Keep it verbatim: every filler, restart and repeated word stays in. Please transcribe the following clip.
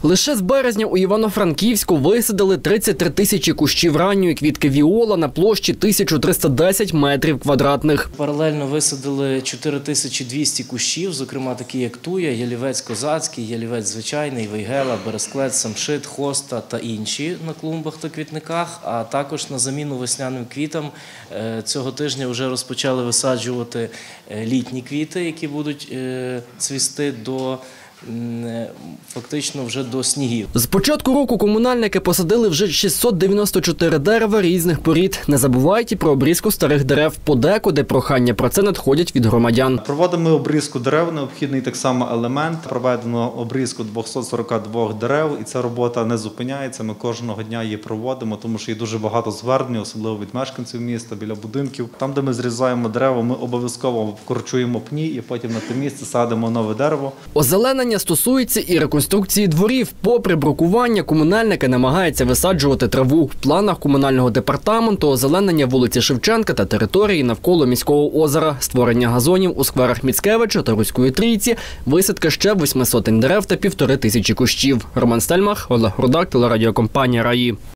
Лише з березня у Івано-Франківську висадили тридцять три тисячі кущів ранньої квітки віола на площі тисяча триста десять метрів квадратних. Паралельно висадили чотири тисячі двісті кущів, зокрема такі як туя, ялівець козацький, ялівець звичайний, вейгела, бересклет, самшит, хоста та інші на клумбах та квітниках. А також на заміну весняним квітам цього тижня вже розпочали висаджувати літні квіти, які будуть цвісти до фактично вже до снігів. З початку року комунальники посадили вже шістсот дев'яносто чотири дерева різних порід. Не забувайте про обрізку старих дерев. Подекуди прохання про це надходять від громадян. Проводимо обрізку дерев, необхідний так само елемент. Проведено обрізку двохсот сорока двох дерев, і ця робота не зупиняється. Ми кожного дня її проводимо, тому що є дуже багато звернень, особливо від мешканців міста, біля будинків. Там, де ми зрізаємо дерева, ми обов'язково вкорчуємо пні і потім на те місце садимо нове дерево. Озеленення стосується і реконструкції дворів. Попри брукування, комунальники намагаються висаджувати траву. В планах комунального департаменту озеленення вулиці Шевченка та території навколо міського озера, створення газонів у скверах Міцкевича та Руської Трійці, висадка ще восьми сотень дерев та півтори тисячі кущів. Роман Стельмах, Олег Рудак, телерадіокомпанія «Раї».